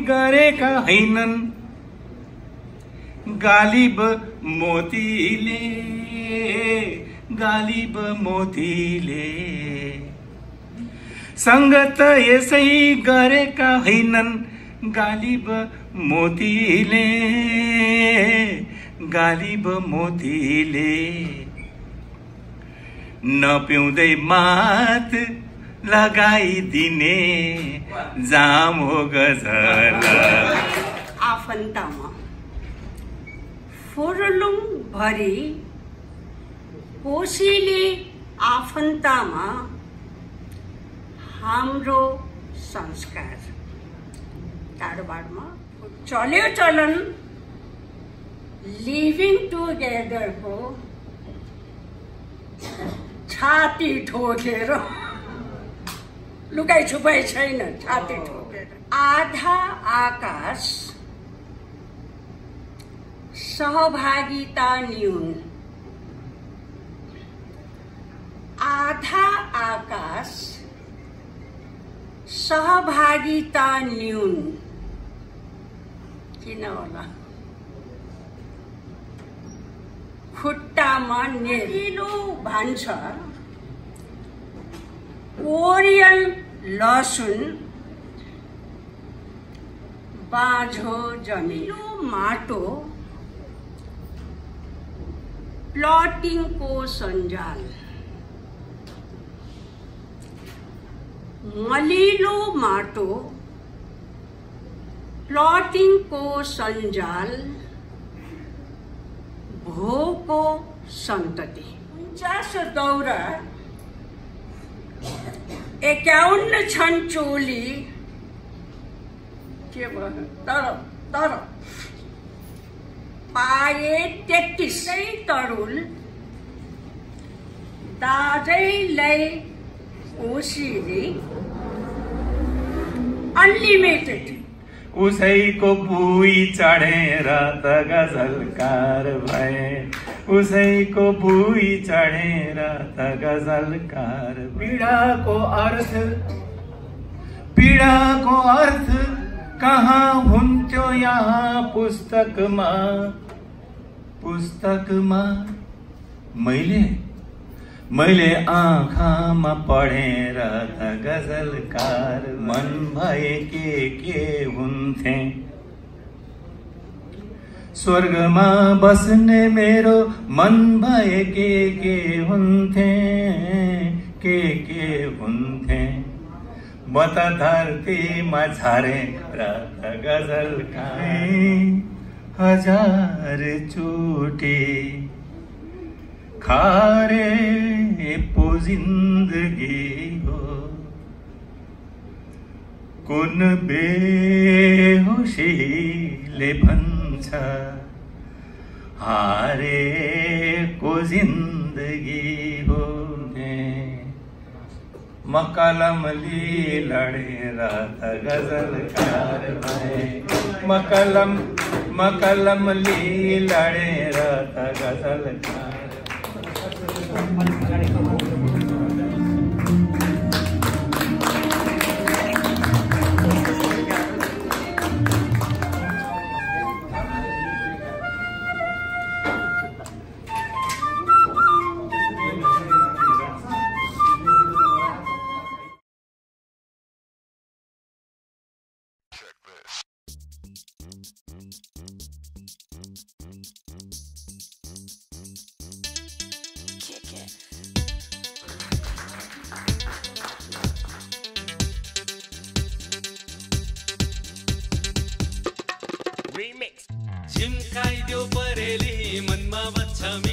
गरेका हैनन् गालिब मोतीले संगत यसै गरेका हैनन् गालिब मोतीले नपिउँदै मात लगाइदिने जाम हो गजल आफन्तमा फुरुलुङ भरि कोसीले आफन्तमा हाम्रो संस्कार कारोबारमा चल्यो चलन लिभिङ टुगेदरको छाती ठोकेर लुकाइ छुपाइ छैन छाती ठोकेर आधा आकाश सहभागिता न्यून आधा आकाश सहभागिता न्यून किन होला खुट्टामा नेरिलो भान्छ कोरियल लसुन बाँझो जमिलो माटो प्लटिङको सञ्जाल मलिलो माटो प्लटिङको सञ्जाल भोको सन्तति 49 दौरा 51 छन् चोली के भयो तर पाए 33 तरुल दाजैलाई ओसिरी अनलिमिटेड उसैको बुई चढेर त गजलकार भए उसैको बुई चढेर त गजलकार पीडाको अर्थ कहाँ हुन्थ्यो यहाँ पुस्तकमा मैले आँखामा पढेर त गजलकार मन भए के हुन्थे स्वर्गमा बस्ने मेरो मन भए के हुन्थे के हुन्थे म त धरतीमा झरेर त गजलकार हजार चोटी खारे पो जिन्दगी हो कुन बेहोसीले भन्छ हारे को जिन्दगी हो म कलमले लडेर त गजलकार भए म कलमले लडेर त गजलकार झिम्काइदेऊ परेली मनमा बच्छ